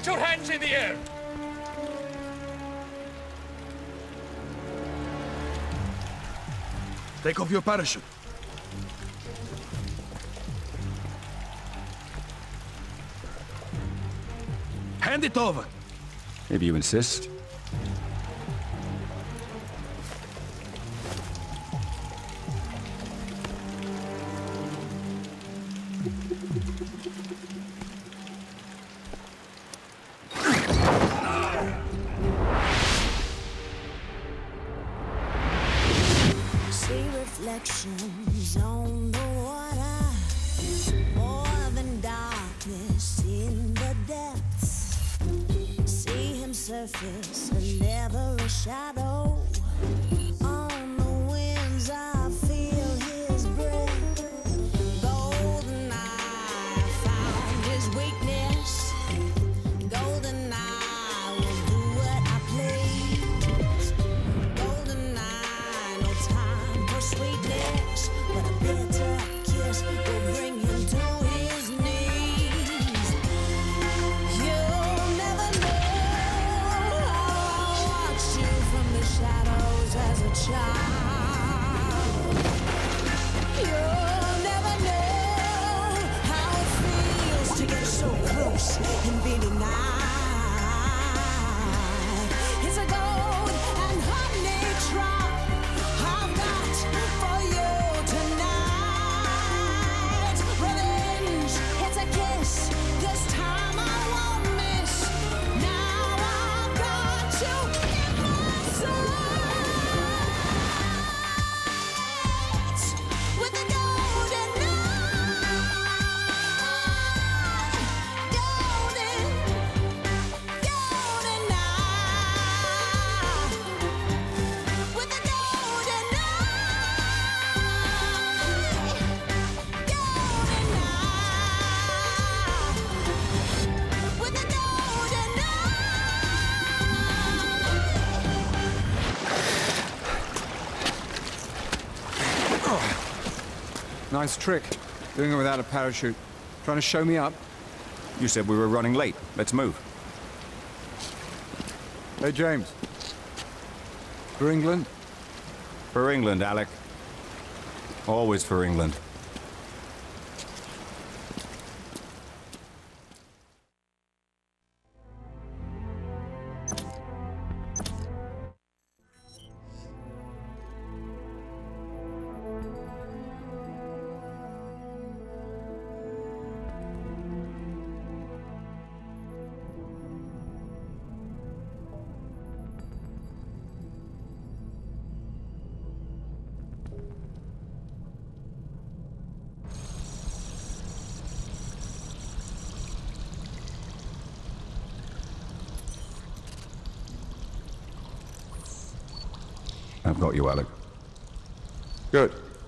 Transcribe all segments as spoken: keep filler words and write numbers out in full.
Get your hands in the air! Take off your parachute. Hand it over. If you insist. Reflections on the water, more than darkness in the depths. See him surface in every shadow. On the winds I feel his breath. Golden eye found his weakness. Golden eye will do what I please. Golden eye, no time for sweetness, but a bitter kiss will bring him to his knees. You'll never know how I watched you from the shadows as a child. You'll never know how it feels to get so close and be denied. It's a gold and honey drop I've got for you tonight. Revenge, it's a kiss. This time I won't miss. Now I've got you in my sights with the golden eye. Golden, golden eye. With the golden eye. Golden eye. With the golden Nice trick. Doing it without a parachute. Trying to show me up? You said we were running late. Let's move. Hey, James. For England? For England, Alec. Always for England. I've got you, Alec. Good.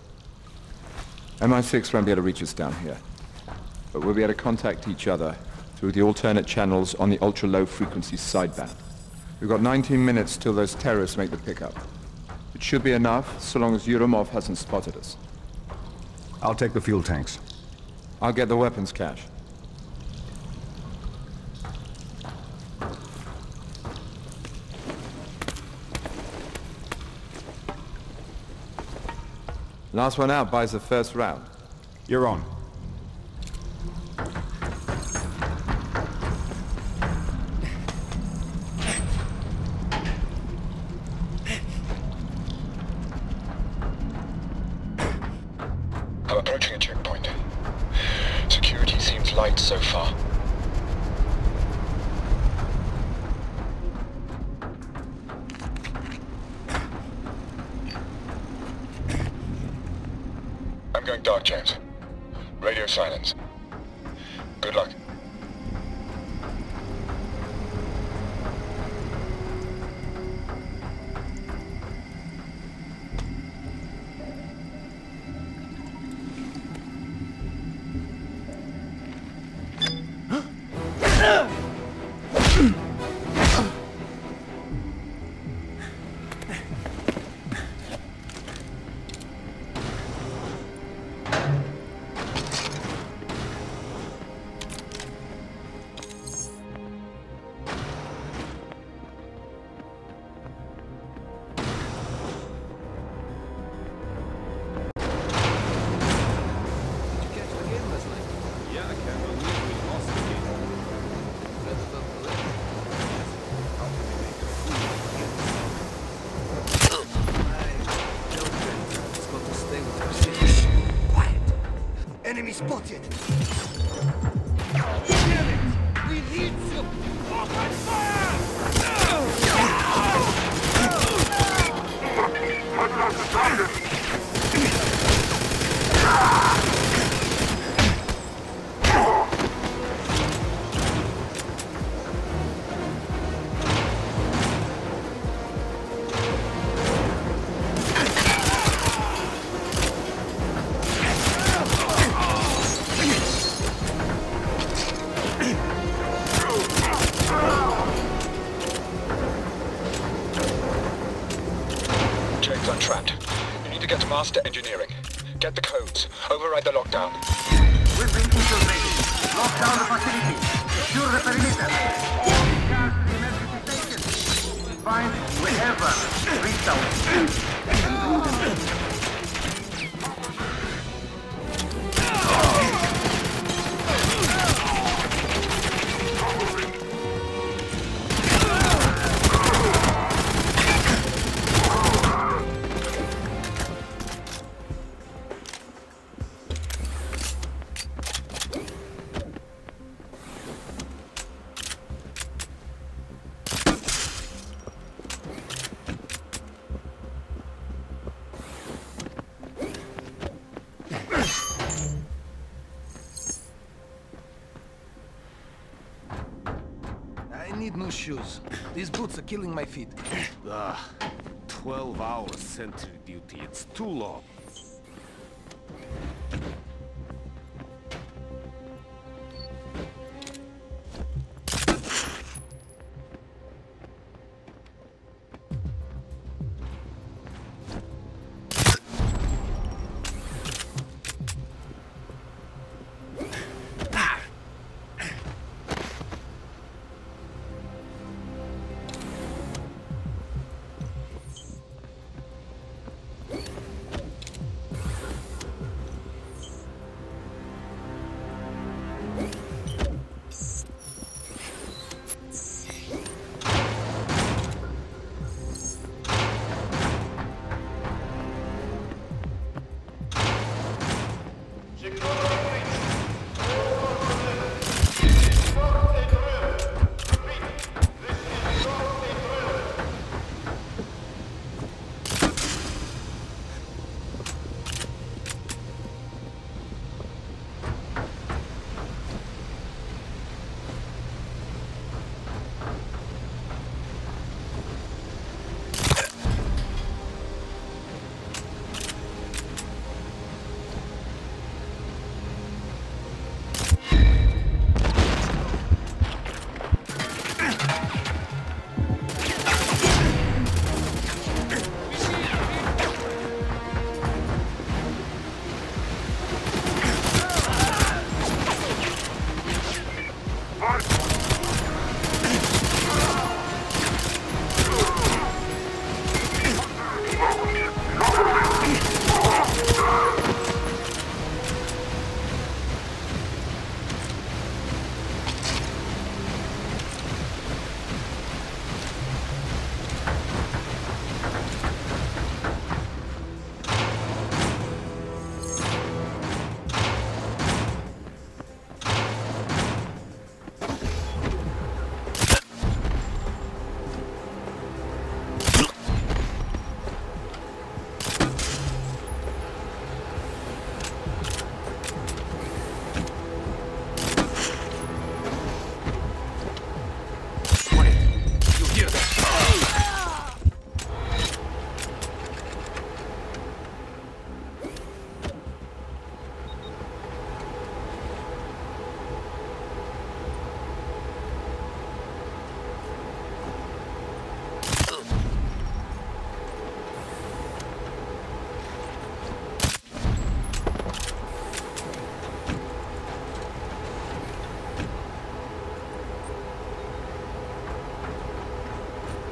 M I six won't be able to reach us down here, but we'll be able to contact each other through the alternate channels on the ultra-low frequency sideband. We've got nineteen minutes till those terrorists make the pickup. It should be enough, so long as Yuromov hasn't spotted us. I'll take the fuel tanks. I'll get the weapons cache. Last one out buys the first round. You're on. I'm approaching a checkpoint. Security seems light so far. I'm going dark, James. Radio silence. Good luck. Enemy spotted! Damn it! We need some... Open fire! James, I'm trapped. You need to get to Master Engineering. Get the codes. Override the lockdown. We've been infiltrated. Lock down the facility. Secure the perimeter. Charge the emergency station. Find wherever. Reach out. I need new shoes. These boots are killing my feet. Ah, twelve hours sentry duty. It's too long.